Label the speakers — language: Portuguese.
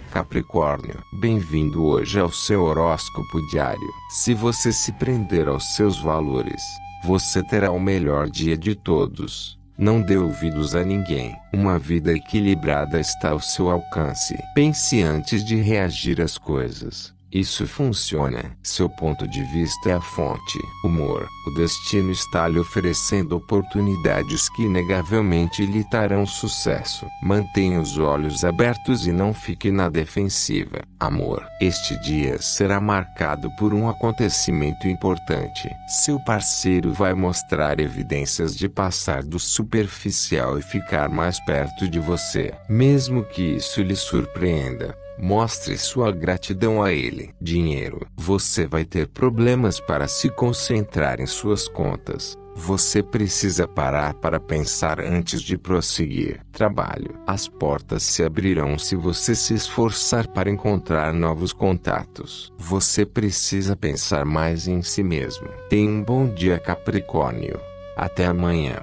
Speaker 1: Capricórnio, bem-vindo hoje ao seu horóscopo diário. Se você se prender aos seus valores, você terá o melhor dia de todos. Não dê ouvidos a ninguém. Uma vida equilibrada está ao seu alcance. Pense antes de reagir às coisas. Isso funciona. Seu ponto de vista é a fonte. Humor. O destino está lhe oferecendo oportunidades que inegavelmente lhe trarão sucesso. Mantenha os olhos abertos e não fique na defensiva. Amor. Este dia será marcado por um acontecimento importante. Seu parceiro vai mostrar evidências de passar do superficial e ficar mais perto de você. Mesmo que isso lhe surpreenda, mostre sua gratidão a ele. Dinheiro. Você vai ter problemas para se concentrar em suas contas. Você precisa parar para pensar antes de prosseguir. Trabalho. As portas se abrirão se você se esforçar para encontrar novos contatos. Você precisa pensar mais em si mesmo. Tenha um bom dia, Capricórnio. Até amanhã.